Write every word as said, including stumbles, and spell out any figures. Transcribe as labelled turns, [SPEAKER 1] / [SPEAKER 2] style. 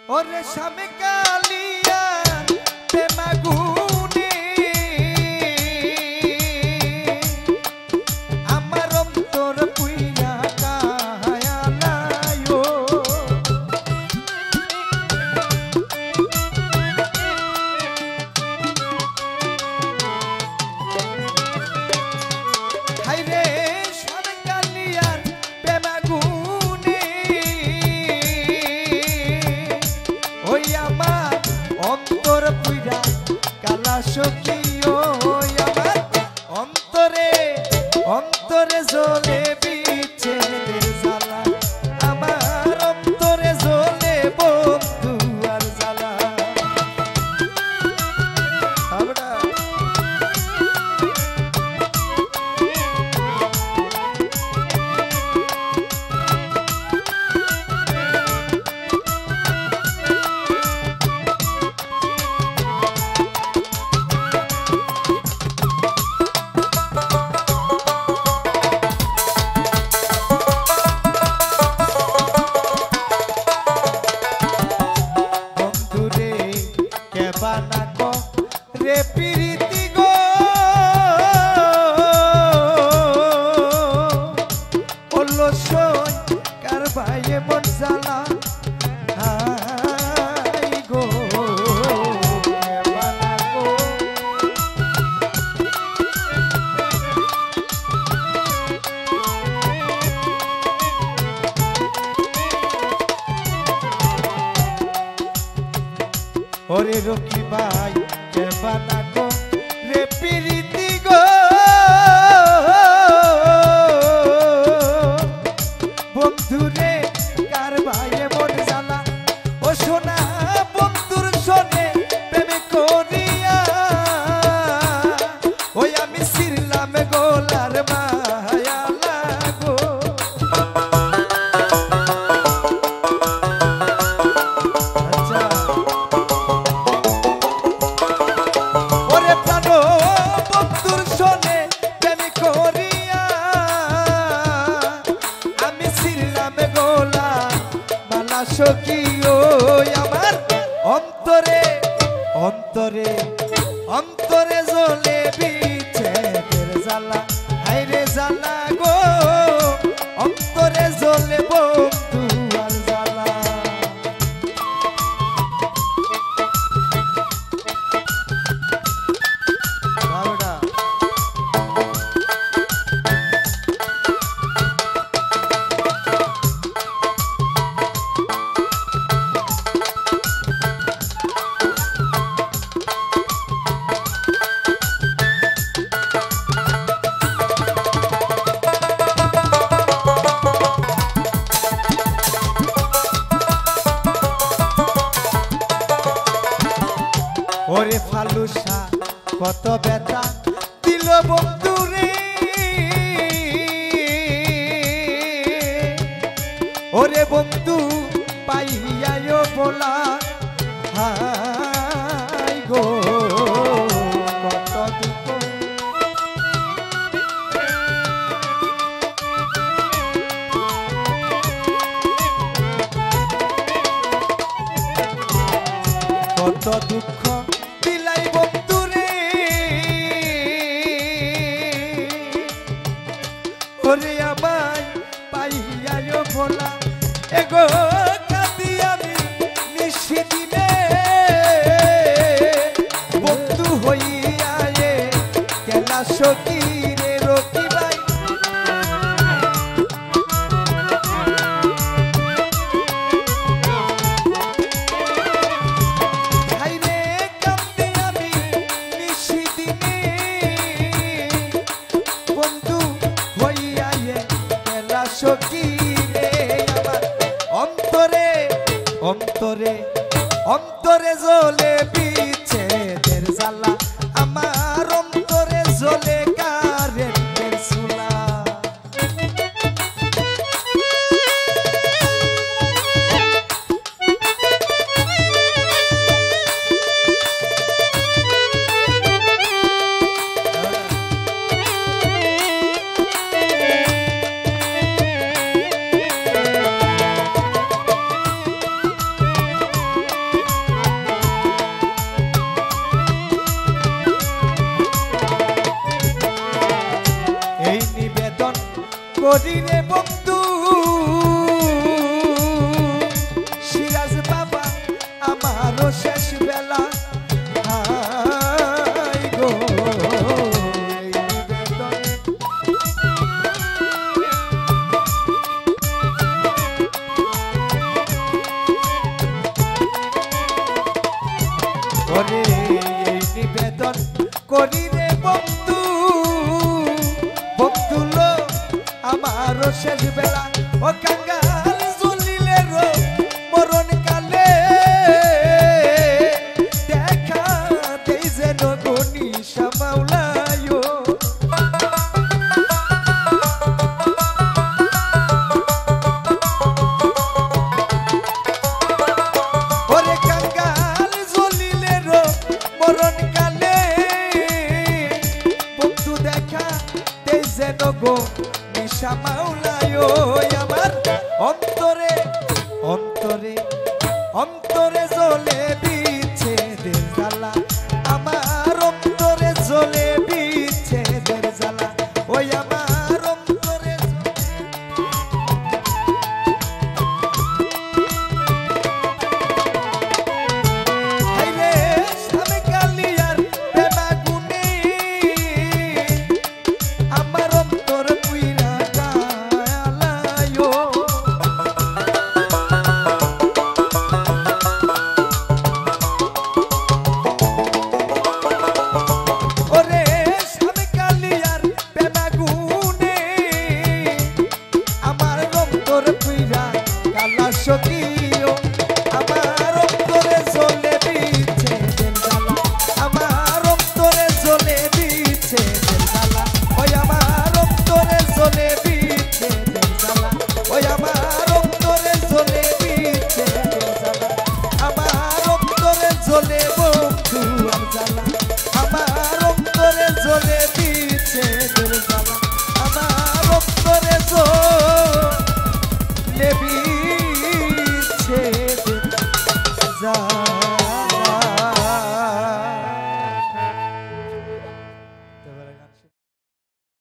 [SPEAKER 1] ওরে স্বামী কালিয়া প্রেমাগুনে আমার অন্তর পুইরা কায়ালায়ো হাইরে স্বামী কালিয়ার প্রেমাগুনে ওই আমার অন্তর পুইরা কালা সখিও আমার অন্তরে অন্তরে জ্বলে বিচ্ছেদের জ্বালা আমার অন্তরে জ্বলে বন্ধু আর জ্বালা আমরা রে প্রীতি গো বললো সই কার ভাইয়ে মন জ্বালা হাই গো বানা গো ওরে রকি ভাই বানা গো রে প্রীতি গো বন্ধু রে কার ভাইয়ে মন জ্বালা ও সোনা বন্ধুর শোনে প্রেমে করিয়া ওই আমি ছিড়লাম গোলার মায়া লাগো আচ্ছা বন্ধুর শোনে প্রেমে করিয়া আমি ছিড়লাম গোলা মালা সখিও আমার অন্তরে অন্তরে অন্তরে জ্বলে বিচ্ছেদের জ্বালা হাইরে জ্বালা গো অন্তরে জ্বলে বন্ধু আর জ্বালা ওরে ফালুসা কত ব্যথা দিল বন্ধু রে ওরে বন্ধু পাইয়ায়ো বলা হাই গো কত দুঃখ কত দুঃখ দিলাই বন্ধু রে ওরে আমায় পাইয়ায়ো ভোলা এগো কাঁদি আমি নিশিদিনে বন্ধু হইয়া এ কেলা সখী রে রকি ভাই সখী রে আমার অন্তরে অন্তরে অন্তরে জ্বলে বিচ্ছেদের জ্বালা আমার অন্তরে জ্বলে কারেন্টের চুলা করি রে বন্ধু সিরাজ বাবা আমারও শেষ বেলা হাই গো এই নিবেদন ওরে এই নিবেদন করি রে বন্ধু বন্ধু লো আমারও শেষ বেলা ও কাঙ্গাল জলিলের মরণ কালে দেখা দেই যেন গনিশা মাওলায় ওরে কাঙ্গাল জলিলের মরণ কালে বন্ধু দেখা দেই যেন গনিশা মাওলায় আমার অন্তরে অন্তরে অন্তরে জ্বলে বিচ্ছেদের জ্বালা